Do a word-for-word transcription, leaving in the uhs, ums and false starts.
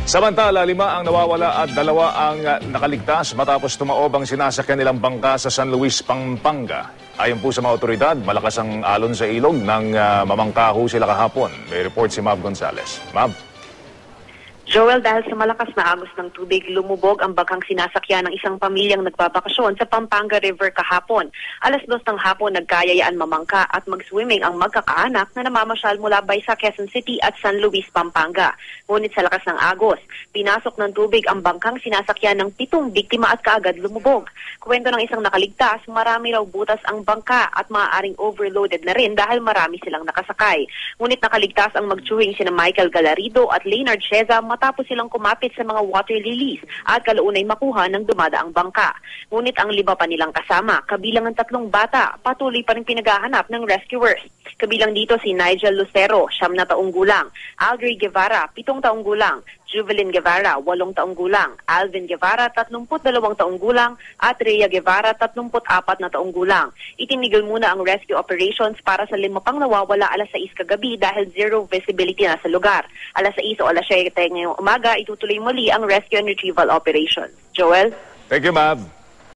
Samantala, lima ang nawawala at dalawa ang uh, nakaligtas matapos tumaob ang sinasakyan nilang bangka sa San Luis, Pampanga. Ayon po sa mga otoridad, malakas ang alon sa ilog nang uh, mamangkaho sila kahapon. May report si Mav Gonzales. Mav? Joel, dahil sa malakas na agos ng tubig, lumubog ang bangkang sinasakyan ng isang pamilyang nagbabakasyon sa Pampanga River kahapon. Alas dos ng hapon, nagkayayaan mamangka at mag-swimming ang magkakaanak na namamasyal mula Baysa, Quezon City at San Luis, Pampanga. Ngunit sa lakas ng agos, pinasok ng tubig ang bangkang sinasakyan ng pitong biktima at kaagad lumubog. Kwento ng isang nakaligtas, marami raw butas ang bangka at maaaring overloaded na rin dahil marami silang nakasakay. Ngunit nakaligtas ang magtsuhing sina Michael Galarido at Leonard Cheza matapos silang kumapit sa mga water lilies at kalaunay makuha ng dumadaang bangka. Ngunit ang lima pa nilang kasama, kabilang ang tatlong bata, patuloy pa rin pinaghahanap ng rescuers. Kabilang dito si Nigel Lucero, siyam na taong gulang, Aldrin Guevara, pitong taong gulang, Juvelin Guevara, walong taong gulang, Alvin Guevara, tatlumput dalawang taong gulang, at Rhea Guevara, tatlumput apat na taong gulang. Itinigil muna ang rescue operations para sa lima pang nawawala alas sais kagabi dahil zero visibility na sa lugar. Alas sais o alas siyete ngayong umaga, itutuloy muli ang rescue and retrieval operation. Joel? Thank you, Mav.